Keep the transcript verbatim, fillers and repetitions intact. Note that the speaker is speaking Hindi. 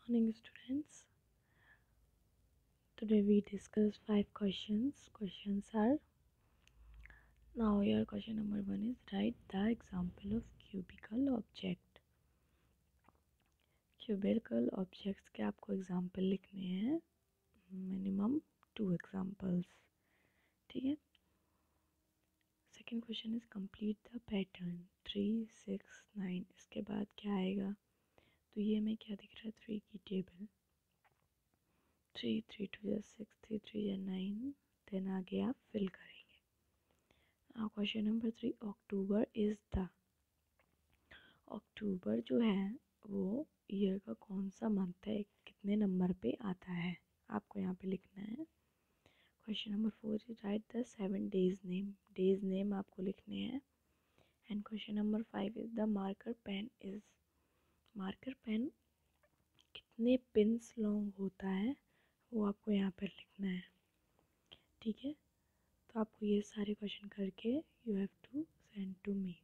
Morning students. Today we discuss five questions. Questions are, now your question number one is write the example of cubical object. Cubical objects के आपको example लिखने हैं, minimum two examples. ठीक है. Second question is complete the pattern three, six, nine. इसके बाद क्या आएगा? तो ये हमें क्या दिख रहा है? थ्री की टेबल. थ्री थ्री टू या सिक्स, थ्री थ्री या नाइन. देन आगे आप फिल करेंगे. Now question number three, October is the. October जो है वो ईयर का कौन सा मंथ है, कितने नंबर पे आता है, आपको यहाँ पे लिखना है. Question number four is right the seven days name. Days name आपको लिखने हैं. And question number five is the marker pen is. Marker pen कितने पिन्स लॉन्ग होता है वो आपको यहाँ पर लिखना है. ठीक है. तो आपको ये सारे क्वेश्चन करके you have to send to me.